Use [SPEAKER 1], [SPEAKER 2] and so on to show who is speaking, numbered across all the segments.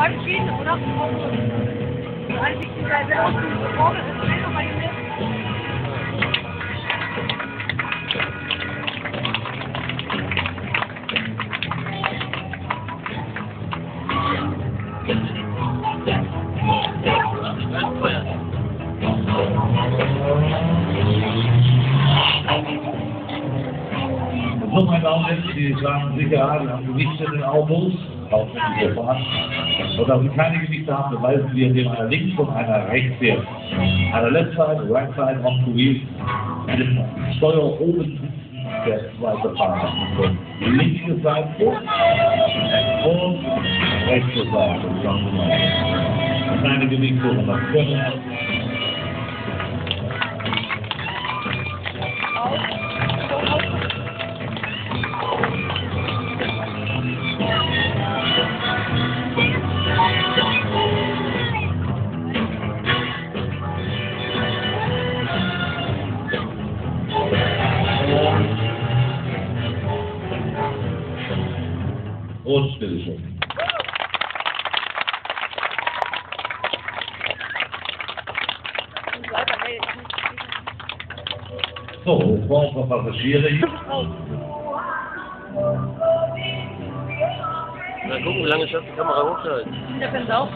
[SPEAKER 1] zwei verschiedene, oder? Das einzige, die da sehr oft vorne ist, ist noch mal hier.
[SPEAKER 2] So, meine Damen und Herren, die sagen sicher, wir haben Gewichte in den Autos, auch wenn wir fahren. Und dass wir keine Gewichte haben, beweisen wir, indem einer links und einer rechts fährt. Einer left side, right side, on the wheel, mit dem Steuer oben sitzen, der zweite Fahrer. Die linke Seite und rechte Seite. Keine Gewichte, sondern können. Und bitteschön. So, jetzt brauchen wir Passagiere hier.
[SPEAKER 3] Na gucken, wie lange schafft die Kamera hochschalten.
[SPEAKER 1] Der kann auch.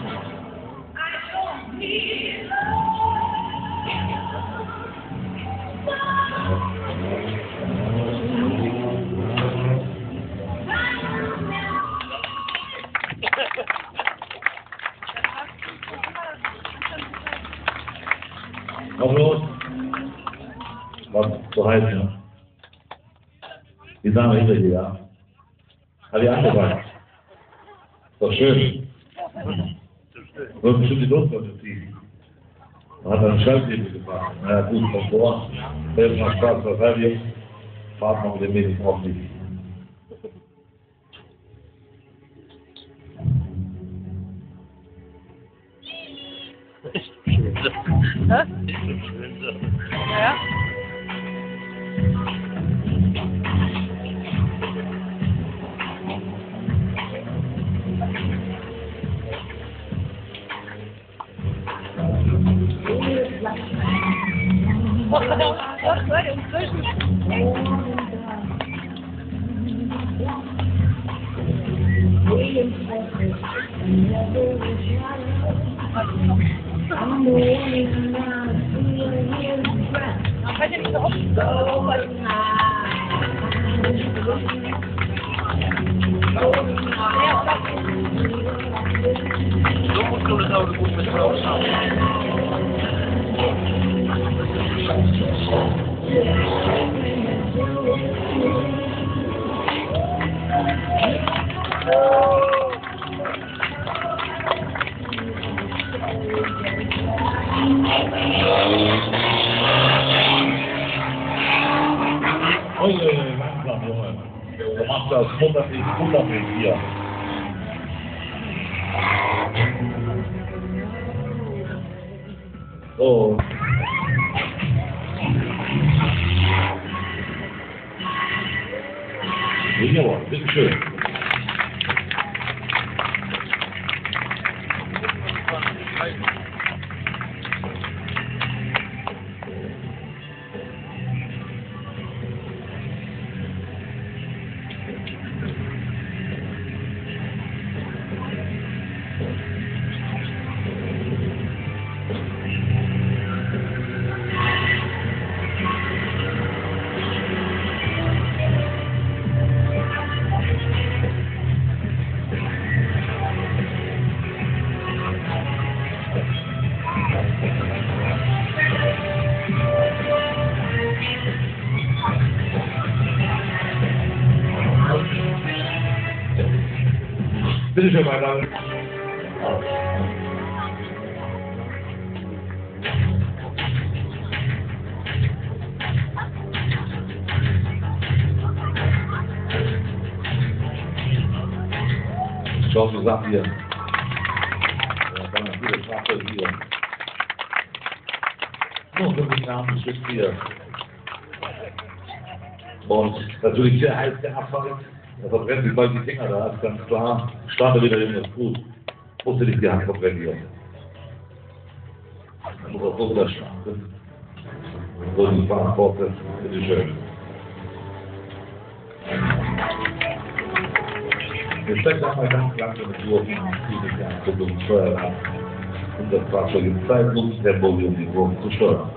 [SPEAKER 2] Auf los. Was? So heißt es, ne? Die Dame hinter dir, ja? Hat die angefangen? Doch schön. Wird bestimmt die Luft ziehen. Man hat einen Schalthebel gemacht. Na ja, gut, Komfort. Selbst mal Spaß, was haben wir? Fahrt mal mit dem Mädchen auf nicht.
[SPEAKER 1] Hä?
[SPEAKER 3] Ist so schön so.
[SPEAKER 1] Ja. Was soll inzwischen? Man kann ja nicht so oft
[SPEAKER 3] So musst du das Auto gut mit rausschauen.
[SPEAKER 2] Ui, langsam, Junge. Du machst das 100 Meter hier. So. Jawohl, bitteschön. Bitte schön, meine Damen. Schau, die Sachen hier. Ja, dann eine gute Sache hier. So, 5 Namen, Stück hier. Und natürlich sehr heiß der Asphalt. Da verbrennt sich bald die Finger, da ist ganz klar. Starte wieder irgendwas gut. musst du nicht die Hand kontrollieren. Dann muss er runterschlagen. So, die Verantwortung, bitteschön. Wir stecken einmal ganz langsam mit Wurf, die sich Ankurbelung steuern ab. Und das Fahrzeug im Zeitlufttempo, um die Wurf zu steuern.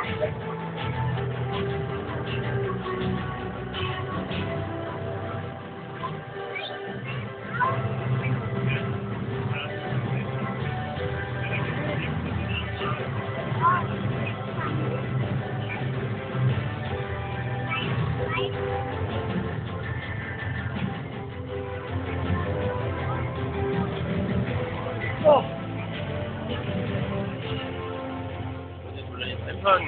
[SPEAKER 1] So.
[SPEAKER 3] Jetzt will er jetzt einfangen.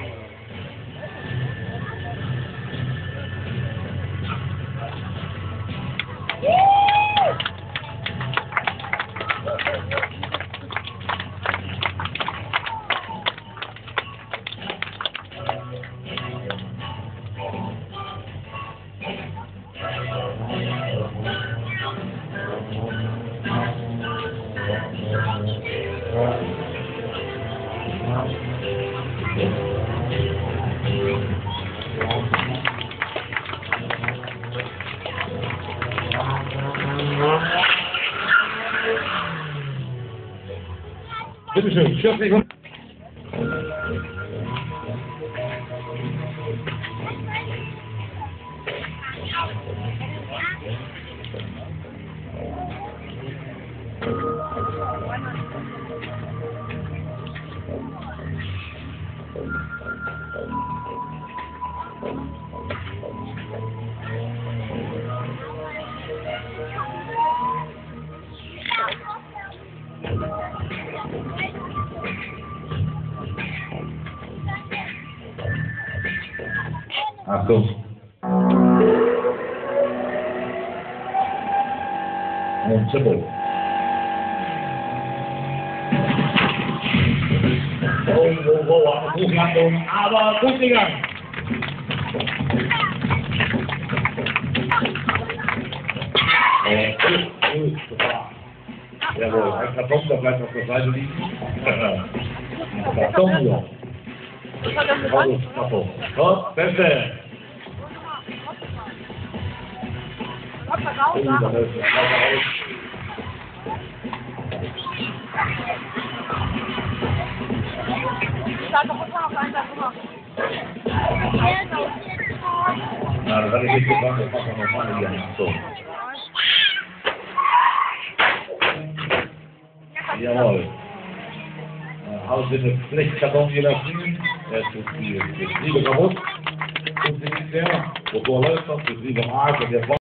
[SPEAKER 2] Bitte schön, 40 und... Achtung. Und Zimmel. Hochlandung, aber gut gegangen. Jawohl, ein Karton, der bleibt auf der Seite liegen. Karton hier.
[SPEAKER 1] Das hat er gewonnen.
[SPEAKER 2] Korth, Beste.
[SPEAKER 1] Kommt mal raus,
[SPEAKER 2] Da
[SPEAKER 1] ja.
[SPEAKER 2] ist es raus.
[SPEAKER 1] Da hat doch immer noch einen da drüber.
[SPEAKER 2] Na, das hatte ich nicht gesagt, das machen wir nochmal hier. So. Jawohl. Haus in den Flechtkarton gelassen. Jetzt ist die Getriebe kaputt. Funktioniert nicht mehr. Motor läuft noch, Getriebe am Arsch und der